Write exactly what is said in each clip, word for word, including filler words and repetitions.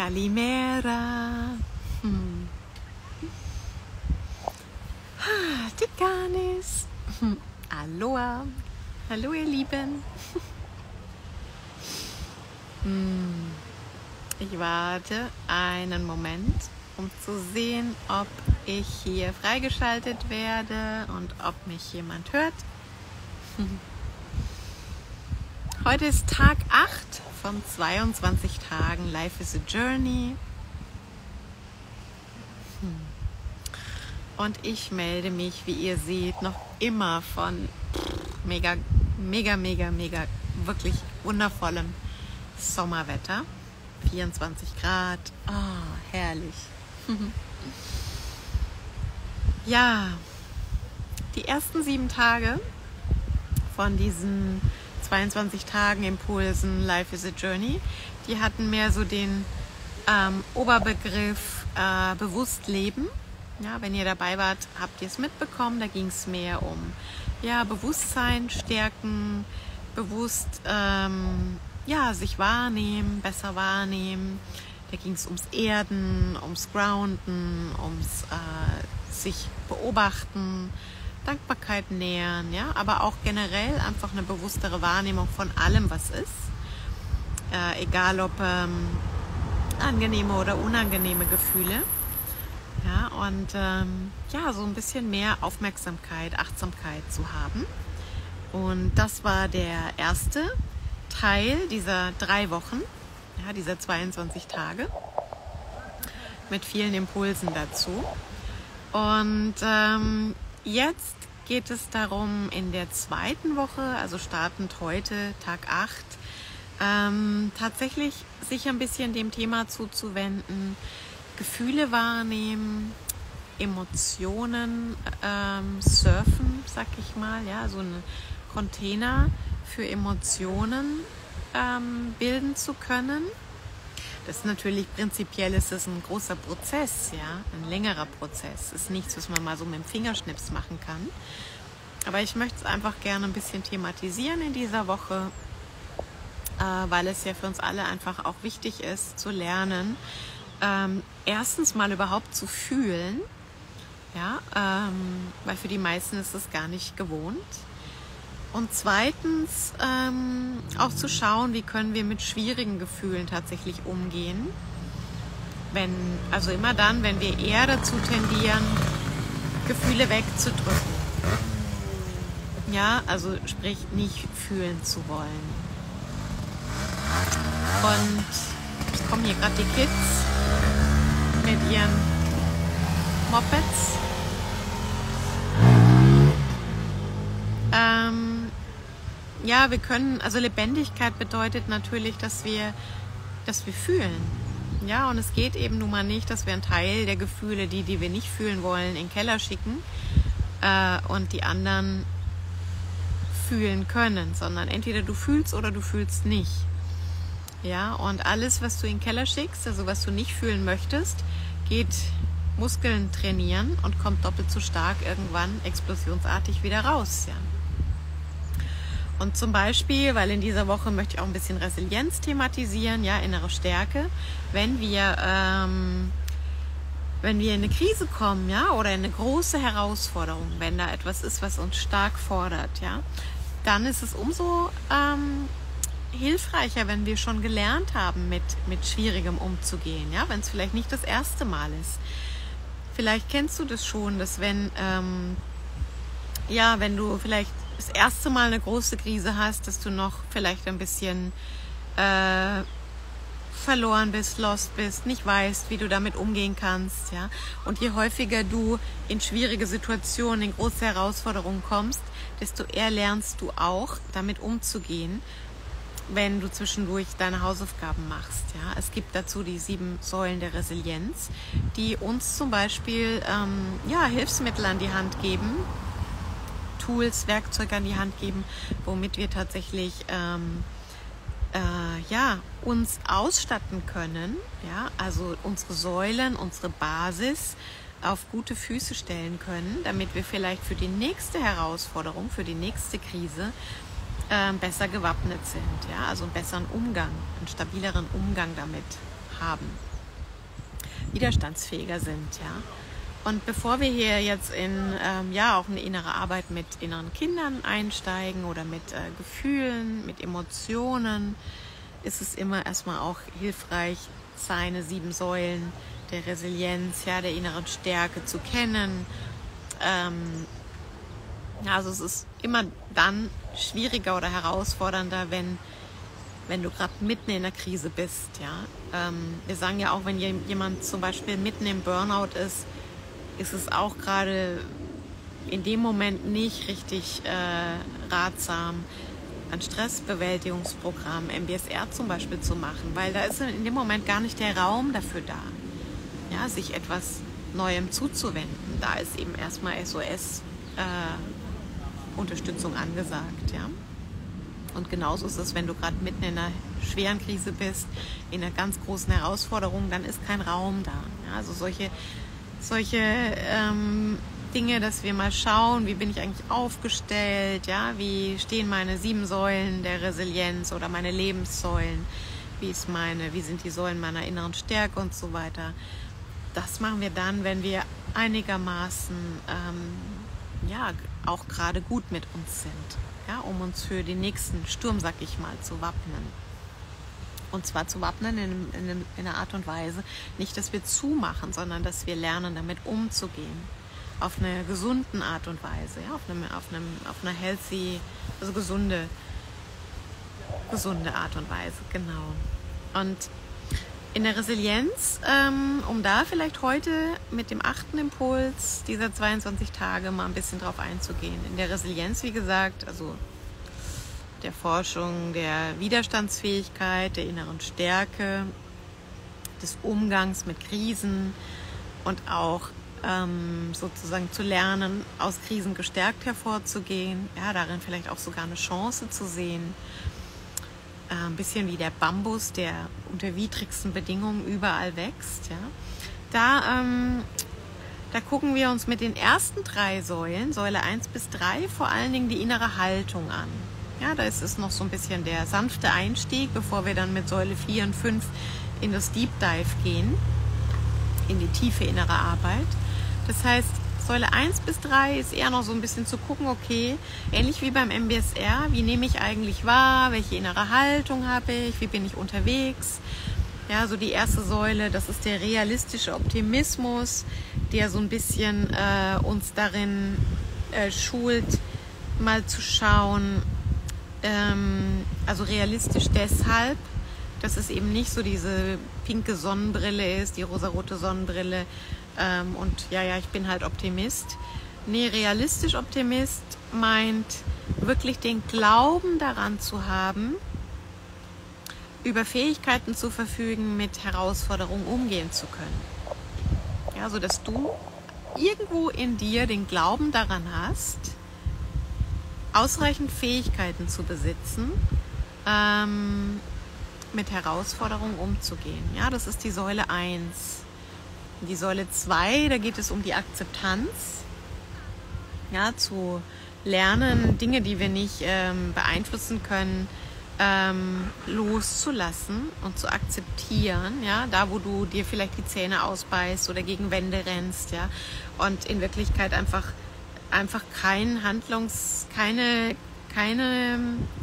Kalimera. Hm. Tikanis. Hm. Aloha. Hallo ihr Lieben. Hm. Ich warte einen Moment, um zu sehen, ob ich hier freigeschaltet werde und ob mich jemand hört. Hm. Heute ist Tag acht von zweiundzwanzig Tagen. Life is a Journey. Hm. Und ich melde mich, wie ihr seht, noch immer von mega, mega, mega, mega, wirklich wundervollem Sommerwetter. vierundzwanzig Grad. Oh, herrlich. Ja, die ersten sieben Tage von diesen zweiundzwanzig Tagen Impulsen Life is a Journey, die hatten mehr so den ähm, Oberbegriff äh, bewusst leben. Ja, wenn ihr dabei wart, habt ihr es mitbekommen. Da ging es mehr um ja, Bewusstsein stärken, bewusst ähm, ja, sich wahrnehmen, besser wahrnehmen. Da ging es ums Erden, ums Grounden, ums äh, sich beobachten, Dankbarkeit nähern, ja, aber auch generell einfach eine bewusstere Wahrnehmung von allem, was ist. Äh, egal ob ähm, angenehme oder unangenehme Gefühle. Ja, und ähm, ja, so ein bisschen mehr Aufmerksamkeit, Achtsamkeit zu haben. Und das war der erste Teil dieser drei Wochen, ja, dieser zweiundzwanzig Tage, mit vielen Impulsen dazu. Und ähm, jetzt geht es darum, in der zweiten Woche, also startend heute, Tag acht, ähm, tatsächlich sich ein bisschen dem Thema zuzuwenden, Gefühle wahrnehmen, Emotionen ähm, surfen, sag ich mal, ja, so ein Container für Emotionen ähm, bilden zu können. Das ist natürlich prinzipiell ist es ein großer Prozess, ja, ein längerer Prozess. Das ist nichts, was man mal so mit dem Fingerschnips machen kann. Aber ich möchte es einfach gerne ein bisschen thematisieren in dieser Woche, äh, weil es ja für uns alle einfach auch wichtig ist, zu lernen, ähm, erstens mal überhaupt zu fühlen, ja, ähm, weil für die meisten ist es gar nicht gewohnt. Und zweitens ähm, auch zu schauen, wie können wir mit schwierigen Gefühlen tatsächlich umgehen. Wenn, also immer dann, wenn wir eher dazu tendieren, Gefühle wegzudrücken. Ja, also sprich nicht fühlen zu wollen. Und es kommen hier gerade die Kids mit ihren Mopeds. Ähm, ja, wir können, also Lebendigkeit bedeutet natürlich, dass wir, dass wir fühlen. Ja, und es geht eben nun mal nicht, dass wir einen Teil der Gefühle, die, die wir nicht fühlen wollen, in den Keller schicken äh, und die anderen fühlen können, sondern entweder du fühlst oder du fühlst nicht. Ja, und alles, was du in den Keller schickst, also was du nicht fühlen möchtest, geht Muskeln trainieren und kommt doppelt so stark irgendwann explosionsartig wieder raus. Ja. Und zum Beispiel, weil in dieser Woche möchte ich auch ein bisschen Resilienz thematisieren, ja, innere Stärke, wenn wir, ähm, wenn wir in eine Krise kommen, ja, oder in eine große Herausforderung, wenn da etwas ist, was uns stark fordert, ja, dann ist es umso ähm, hilfreicher, wenn wir schon gelernt haben, mit, mit Schwierigem umzugehen, ja, wenn es vielleicht nicht das erste Mal ist. Vielleicht kennst du das schon, dass wenn, ähm, ja, wenn du vielleicht das erste Mal eine große Krise hast, dass du noch vielleicht ein bisschen äh, verloren bist, lost bist, nicht weißt, wie du damit umgehen kannst, ja. Und je häufiger du in schwierige Situationen, in große Herausforderungen kommst, desto eher lernst du auch, damit umzugehen, wenn du zwischendurch deine Hausaufgaben machst, ja. Es gibt dazu die sieben Säulen der Resilienz, die uns zum Beispiel ähm, ja, Hilfsmittel an die Hand geben, Tools, Werkzeuge an die Hand geben, womit wir tatsächlich ähm, äh, ja, uns ausstatten können, ja, also unsere Säulen, unsere Basis auf gute Füße stellen können, damit wir vielleicht für die nächste Herausforderung, für die nächste Krise äh, besser gewappnet sind, ja, also einen besseren Umgang, einen stabileren Umgang damit haben. widerstandsfähiger sind. Ja? Und bevor wir hier jetzt in ähm, ja, auch eine innere Arbeit mit inneren Kindern einsteigen oder mit äh, Gefühlen, mit Emotionen, ist es immer erstmal auch hilfreich, seine sieben Säulen der Resilienz, ja, der inneren Stärke zu kennen. Ähm, also es ist immer dann schwieriger oder herausfordernder, wenn, wenn du gerade mitten in der Krise bist. Ja? Ähm, wir sagen ja auch, wenn jemand zum Beispiel mitten im Burnout ist, ist es auch gerade in dem Moment nicht richtig äh, ratsam, ein Stressbewältigungsprogramm, M B S R zum Beispiel zu machen, weil da ist in dem Moment gar nicht der Raum dafür da, ja, sich etwas Neuem zuzuwenden. Da ist eben erstmal S O S-Unterstützung äh, angesagt. Ja? Und genauso ist es, wenn du gerade mitten in einer schweren Krise bist, in einer ganz großen Herausforderung, dann ist kein Raum da. Ja? Also solche, solche ähm, Dinge, dass wir mal schauen, wie bin ich eigentlich aufgestellt, ja, wie stehen meine sieben Säulen der Resilienz oder meine Lebenssäulen, wie ist meine, wie sind die Säulen meiner inneren Stärke und so weiter. Das machen wir dann, wenn wir einigermaßen ähm, ja, auch gerade gut mit uns sind, ja, um uns für den nächsten Sturm, sag ich mal, zu wappnen. Und zwar zu wappnen in, in, in einer Art und Weise, nicht, dass wir zumachen, sondern dass wir lernen, damit umzugehen. Auf eine gesunden Art und Weise, ja, auf, einem, auf, einem, auf einer healthy, also gesunde, gesunde Art und Weise, genau. Und in der Resilienz, ähm, um da vielleicht heute mit dem achten Impuls dieser zweiundzwanzig Tage mal ein bisschen drauf einzugehen. In der Resilienz, wie gesagt, also der Forschung der Widerstandsfähigkeit, der inneren Stärke, des Umgangs mit Krisen und auch ähm, sozusagen zu lernen, aus Krisen gestärkt hervorzugehen, ja, darin vielleicht auch sogar eine Chance zu sehen. Äh, ein bisschen wie der Bambus, der unter widrigsten Bedingungen überall wächst. Ja. Da, ähm, da gucken wir uns mit den ersten drei Säulen, Säule eins bis drei, vor allen Dingen die innere Haltung an. Ja, da ist es noch so ein bisschen der sanfte Einstieg, bevor wir dann mit Säule vier und fünf in das Deep Dive gehen, in die tiefe innere Arbeit. Das heißt, Säule eins bis drei ist eher noch so ein bisschen zu gucken, okay, ähnlich wie beim M B S R, wie nehme ich eigentlich wahr, welche innere Haltung habe ich, wie bin ich unterwegs. Ja, so die erste Säule, das ist der realistische Optimismus, der so ein bisschen äh, uns darin äh, schult, mal zu schauen, ähm, also realistisch deshalb, dass es eben nicht so diese pinke Sonnenbrille ist, die rosarote Sonnenbrille ähm, und ja, ja, ich bin halt Optimist. Nee, realistisch Optimist meint wirklich den Glauben daran zu haben, über Fähigkeiten zu verfügen, mit Herausforderungen umgehen zu können. Ja, so dass du irgendwo in dir den Glauben daran hast, ausreichend Fähigkeiten zu besitzen, ähm, mit Herausforderungen umzugehen. Ja, das ist die Säule eins. Die Säule zwei, da geht es um die Akzeptanz. Ja, zu lernen, Dinge, die wir nicht ähm, beeinflussen können, ähm, loszulassen und zu akzeptieren. Ja, da, wo du dir vielleicht die Zähne ausbeißt oder gegen Wände rennst, ja, und in Wirklichkeit einfach einfach kein Handlungs, keine, keine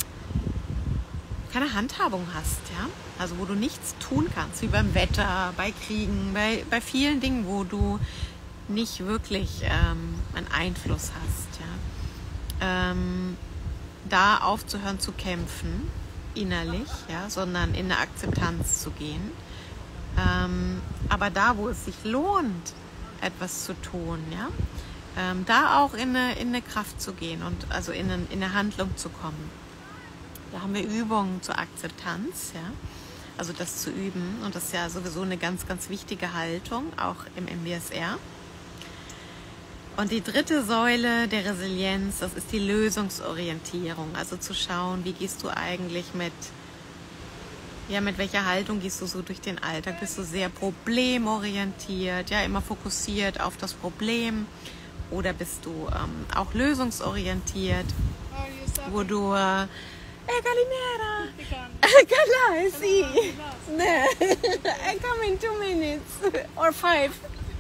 keine Handhabung hast, ja, also wo du nichts tun kannst, wie beim Wetter, bei Kriegen, bei, bei vielen Dingen, wo du nicht wirklich ähm, einen Einfluss hast, ja, ähm, da aufzuhören zu kämpfen, innerlich, ja, sondern in eine Akzeptanz zu gehen, ähm, aber da, wo es sich lohnt, etwas zu tun, ja, ähm, da auch in eine, in eine Kraft zu gehen und also in eine, in eine Handlung zu kommen. Da haben wir Übungen zur Akzeptanz, ja, also das zu üben. Und das ist ja sowieso eine ganz, ganz wichtige Haltung, auch im M B S R. Und die dritte Säule der Resilienz, das ist die Lösungsorientierung. Also zu schauen, wie gehst du eigentlich mit, ja, mit welcher Haltung gehst du so durch den Alltag? Bist du sehr problemorientiert, ja, immer fokussiert auf das Problem? Oder bist du ähm, auch lösungsorientiert, wo du äh, Eh, Calimera! Cala, sì! I come in two minutes or five.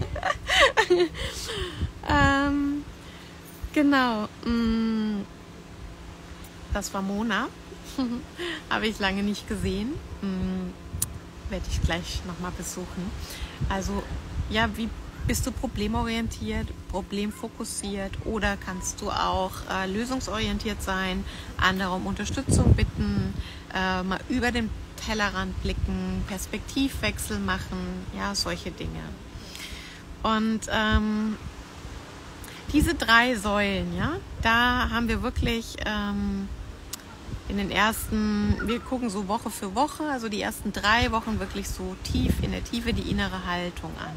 ähm, genau. Das war Mona. Habe ich lange nicht gesehen. Werde ich gleich nochmal besuchen. Also, ja, wie bist du problemorientiert, problemfokussiert oder kannst du auch äh, lösungsorientiert sein, andere um Unterstützung bitten, äh, mal über den Tellerrand blicken, Perspektivwechsel machen, ja, solche Dinge. Und ähm, diese drei Säulen, ja, da haben wir wirklich ähm, in den ersten, wir gucken so Woche für Woche, also die ersten drei Wochen wirklich so tief in der Tiefe die innere Haltung an.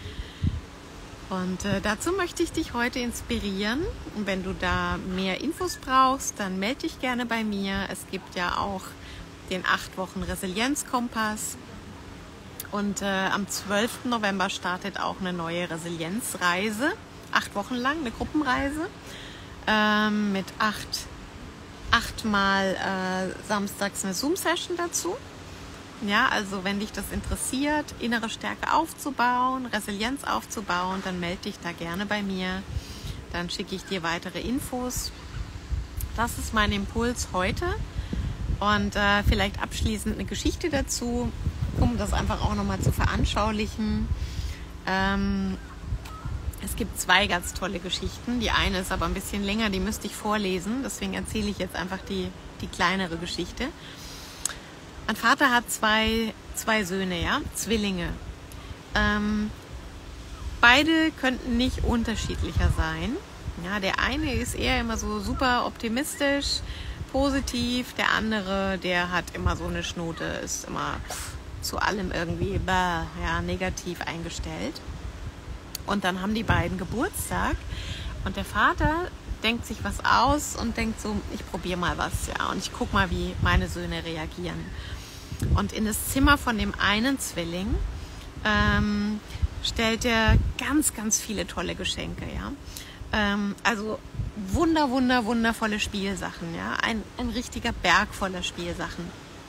Und äh, dazu möchte ich dich heute inspirieren. Und wenn du da mehr Infos brauchst, dann melde dich gerne bei mir. Es gibt ja auch den acht Wochen Resilienzkompass. Und äh, am zwölften November startet auch eine neue Resilienzreise. Acht Wochen lang, eine Gruppenreise ähm, mit acht, achtmal äh, samstags eine Zoom-Session dazu. Ja, also wenn dich das interessiert, innere Stärke aufzubauen, Resilienz aufzubauen, dann melde dich da gerne bei mir. Dann schicke ich dir weitere Infos. Das ist mein Impuls heute. Und äh, vielleicht abschließend eine Geschichte dazu, um das einfach auch nochmal zu veranschaulichen. Ähm, es gibt zwei ganz tolle Geschichten. Die eine ist aber ein bisschen länger, die müsste ich vorlesen. Deswegen erzähle ich jetzt einfach die, die kleinere Geschichte. Mein Vater hat zwei, zwei Söhne, ja, Zwillinge. Ähm, beide könnten nicht unterschiedlicher sein. Ja, der eine ist eher immer so super optimistisch, positiv. Der andere, der hat immer so eine Schnote, ist immer zu allem irgendwie bah, ja, negativ eingestellt. Und dann haben die beiden Geburtstag und der Vater denkt sich was aus und denkt so, ich probiere mal was, ja, und ich gucke mal, wie meine Söhne reagieren. Und in das Zimmer von dem einen Zwilling ähm, stellt er ganz, ganz viele tolle Geschenke, ja. Ähm, also wunder, wunder, wundervolle Spielsachen, ja. Ein, ein richtiger Berg voller Spielsachen.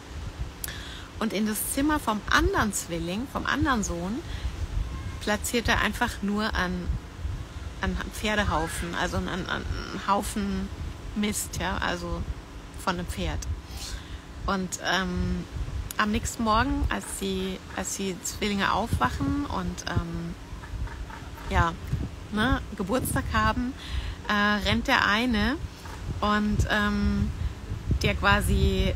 Und in das Zimmer vom anderen Zwilling, vom anderen Sohn, platziert er einfach nur einen, einen Pferdehaufen, also einen, einen Haufen Mist, ja, also von einem Pferd. Und ähm, am nächsten Morgen, als die, als die Zwillinge aufwachen und ähm, ja, ne, Geburtstag haben, äh, rennt der eine und ähm, der quasi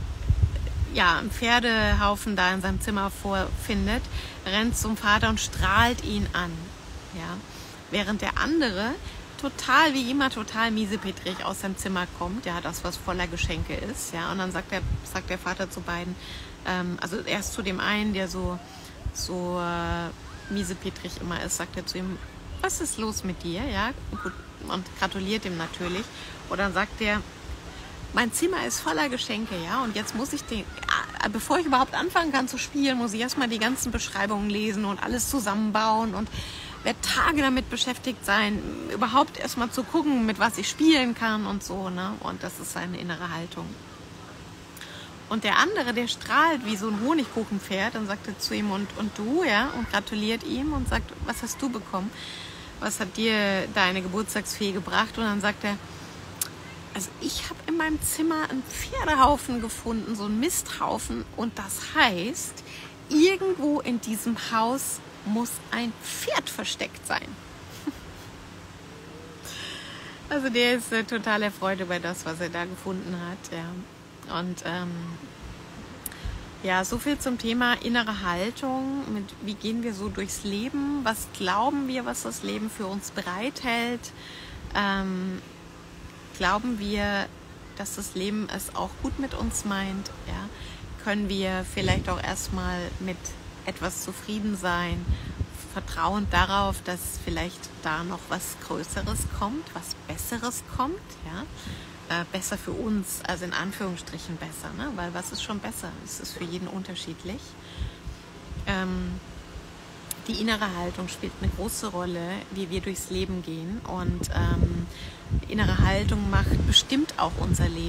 ja, einen Pferdehaufen da in seinem Zimmer vorfindet, rennt zum Vater und strahlt ihn an. Ja? Während der andere total, wie immer, total miesepetrig aus seinem Zimmer kommt, ja, das, was voller Geschenke ist, ja, und dann sagt der, sagt der Vater zu beiden, ähm, also erst zu dem einen, der so, so äh, miesepetrig immer ist, sagt er zu ihm, was ist los mit dir, ja, gut, und gratuliert ihm natürlich, und dann sagt er, mein Zimmer ist voller Geschenke, ja, und jetzt muss ich den, bevor ich überhaupt anfangen kann zu spielen, muss ich erstmal die ganzen Beschreibungen lesen und alles zusammenbauen und werde Tage damit beschäftigt sein, überhaupt erstmal zu gucken, mit was ich spielen kann und so, ne? Und das ist seine innere Haltung. Und der andere, der strahlt wie so ein Honigkuchenpferd und sagt zu ihm, und, und du, ja, und gratuliert ihm und sagt, was hast du bekommen? Was hat dir deine Geburtstagsfee gebracht? Und dann sagt er, also ich habe in meinem Zimmer einen Pferdehaufen gefunden, so einen Misthaufen, und das heißt, irgendwo in diesem Haus muss ein Pferd versteckt sein. Also der ist äh, total erfreut über das, was er da gefunden hat. Ja. Und ähm, ja, so viel zum Thema innere Haltung. Mit, wie gehen wir so durchs Leben? Was glauben wir, was das Leben für uns bereithält? Ähm, glauben wir, dass das Leben es auch gut mit uns meint? Ja? Können wir vielleicht auch erstmal mit etwas zufrieden sein, vertrauend darauf, dass vielleicht da noch was Größeres kommt, was Besseres kommt, ja, äh, besser für uns, also in Anführungsstrichen besser, ne? Weil was ist schon besser? Es ist für jeden unterschiedlich. Ähm, die innere Haltung spielt eine große Rolle, wie wir durchs Leben gehen, und ähm, innere Haltung macht bestimmt auch unser Leben.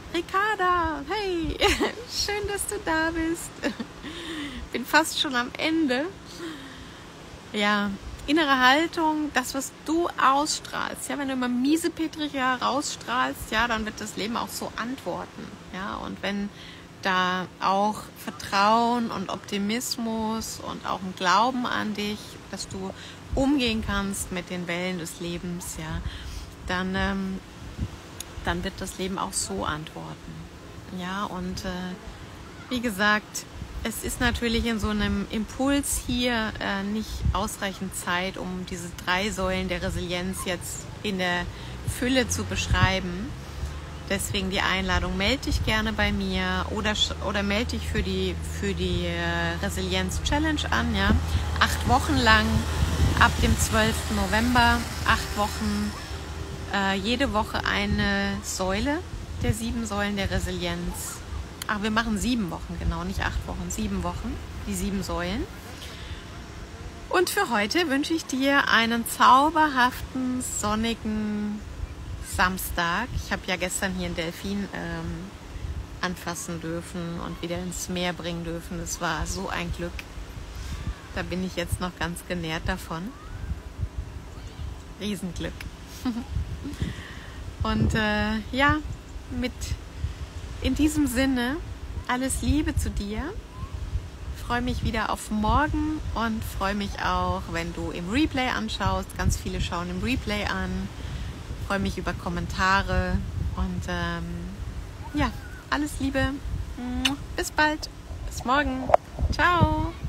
Ricarda, hey, schön, dass du da bist. Bin fast schon am Ende. Ja, innere Haltung, das, was du ausstrahlst. Ja, wenn du immer miesepetriger rausstrahlst, ja, dann wird das Leben auch so antworten. Ja, und wenn da auch Vertrauen und Optimismus und auch ein Glauben an dich, dass du umgehen kannst mit den Wellen des Lebens, ja, dann, ähm, dann wird das Leben auch so antworten. Ja, und äh, wie gesagt, es ist natürlich in so einem Impuls hier äh, nicht ausreichend Zeit, um diese drei Säulen der Resilienz jetzt in der Fülle zu beschreiben. Deswegen die Einladung, melde dich gerne bei mir oder, oder melde dich für die, für die äh, Resilienz-Challenge an. Ja? Acht Wochen lang, ab dem zwölften November, acht Wochen, äh, jede Woche eine Säule der sieben Säulen der Resilienz. Ach, wir machen sieben Wochen, genau, nicht acht Wochen, sieben Wochen, die sieben Säulen. Und für heute wünsche ich dir einen zauberhaften, sonnigen Samstag. Ich habe ja gestern hier einen Delfin ähm, anfassen dürfen und wieder ins Meer bringen dürfen. Das war so ein Glück. Da bin ich jetzt noch ganz genährt davon. Riesenglück. Und äh, ja, mit in diesem Sinne alles Liebe zu dir. Ich freue mich wieder auf morgen und freue mich auch, wenn du im Replay anschaust. Ganz viele schauen im Replay an. Ich freue mich über Kommentare und ähm, ja, alles Liebe. Bis bald. Bis morgen. Ciao.